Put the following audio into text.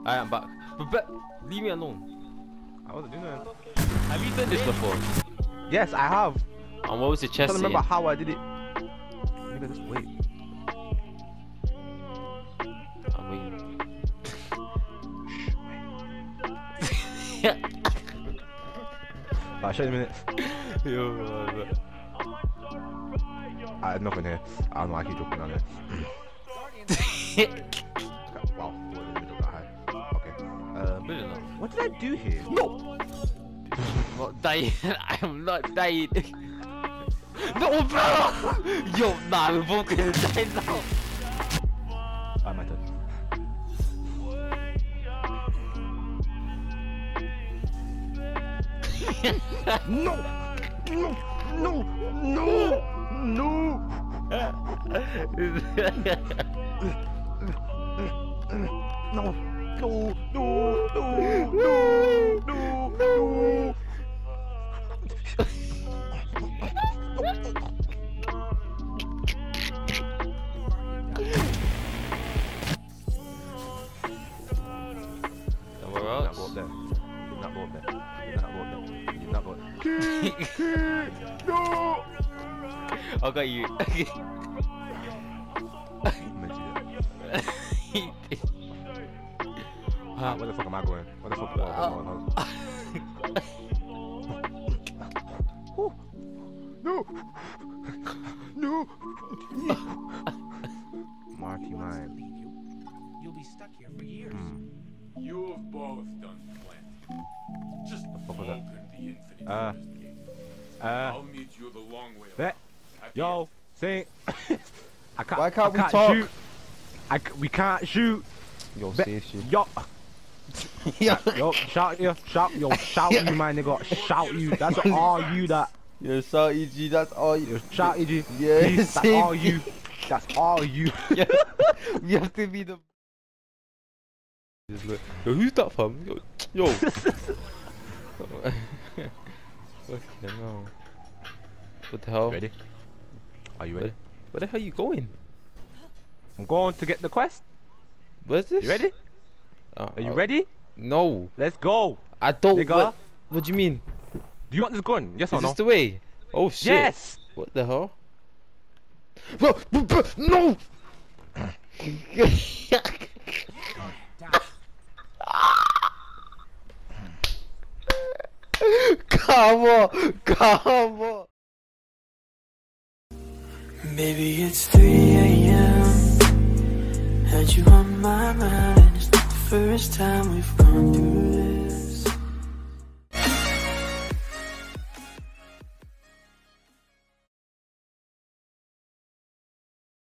I am back. But leave me alone. I wasn't doing that. Have you done this before? Yes, I have. And what was the I chest don't remember saying? how I did it. Nigga, just wait. I'm waiting. Alright, show you in a minute. Yo, I had nothing here. I don't know why I keep dropping on it. Wow, what in the middle that high. Okay. Good enough. What did I do here? No! I'm not dying. I am not dying. No, bro! Yo, nah, we're both gonna die now. My turn. No! No! No! No! No! No! No! No! No! No! No! Somewhere else? Not go up there. You did not go up there. You did not go up there. You did not go up there. No! I got you. Where the fuck am I going? Where the fuck am I going? No! No! Marty, mine. You'll be stuck here for years. You have both done plenty. Just fuck was that? open the infinite investigation. I'll meet you the long way. Bet. Yo, sing. I can't. Why can't I we talk? Shoot. We can't shoot. Yo, Bet. say shit. Yo. Yo, shout you, shout you, my nigga, shout you. That's all you that. Yo, shout EG, that's all you. Yo, shout you. Yeah, Please, that's same all you. That's all you. We have to be the. Yo, who's that fam? Yo. Fucking hell. What the hell? Ready? Are you ready? Where the hell are you going? I'm going to get the quest. Where's this? You ready? Are you ready? No. Let's go. I don't. Nigga. What do you mean? Do you want this gun? Yes or Is no? this the way? Oh shit. Yes. What the hell? No! Come on! Baby, it's 3 AM. Had you on my mind, and it's not the first time we've gone through this.